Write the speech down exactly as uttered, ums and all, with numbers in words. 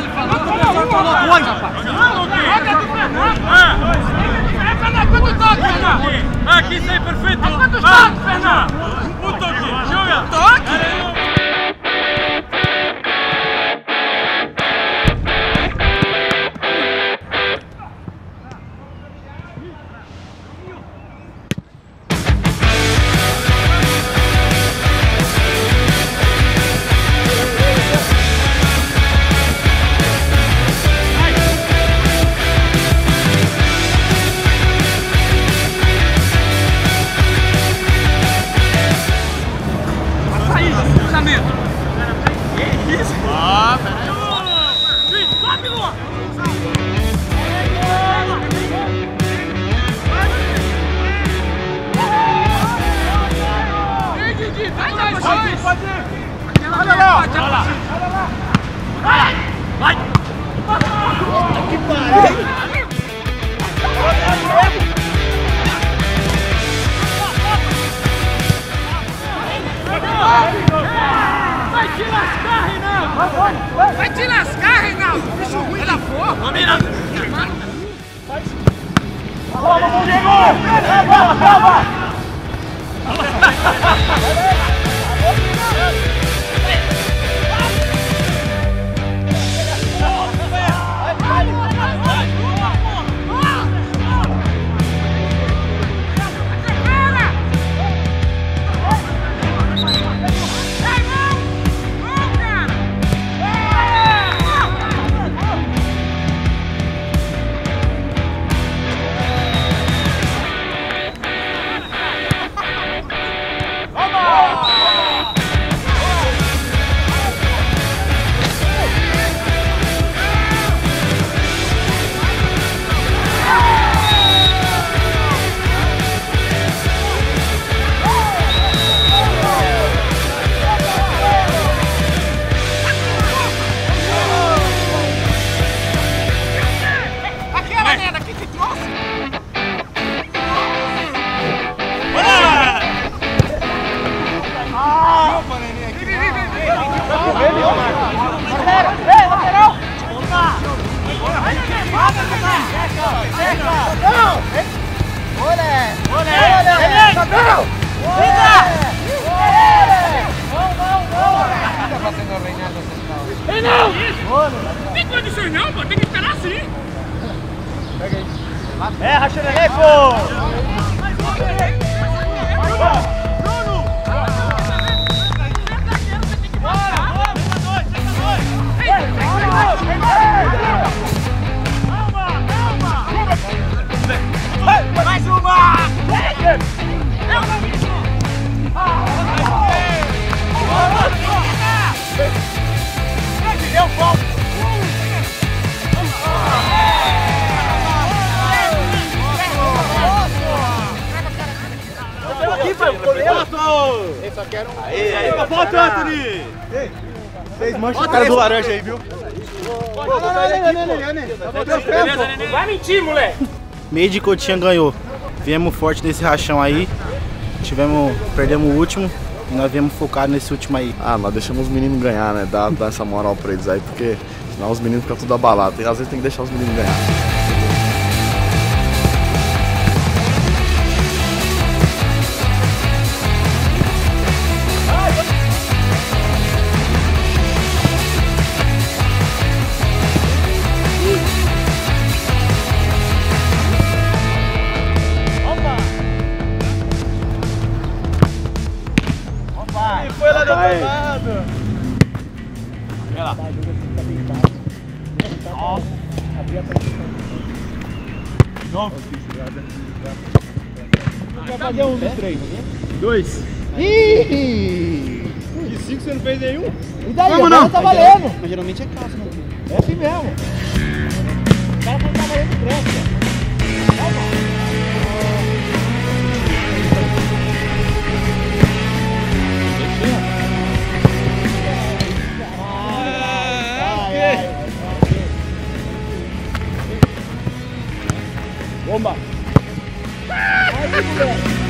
ele falou, o professor falou dois, rapaz. É quanto toque, Fernando? Aqui sai perfeito. É quantos toques, Fernando? Um toque, joga. Toque? Olha lá! Olha lá! Vai! Vai! Que pariu! Vai te lascar, Reinaldo! Vai te lascar, Reinaldo! Bicho ruim da porra! Domina! Vamos, vamos, Diego! Calma, calma! Não! Não tem condições não, pô. Tem que esperar assim. Pega aí. É, racha aí, pô! Mais uma! Eu volto! Aqui, pai, eu só quero um. Aí, aí, Volta, Anthony! Vocês mancham a cara do laranja aí, viu? Vai mentir, moleque! Meio de Cotinha ganhou. Viemos forte nesse rachão aí. Tivemos, perdemos o último e nós viemos focados nesse último aí. Ah, nós deixamos os meninos ganhar, né? Dá, dá essa moral pra eles aí, porque senão os meninos ficam tudo abalados. E às vezes tem que deixar os meninos ganhar. Foi lá do outro lado! Olha lá! Vai fazer um dos três. Dois! Ih! De cinco você não fez nenhum? E daí? Vamos, Agora não. tá valendo! Mas geralmente é calça, né? É assim mesmo! O cara não tá valendo pressa! Bomba! Aí, moleque!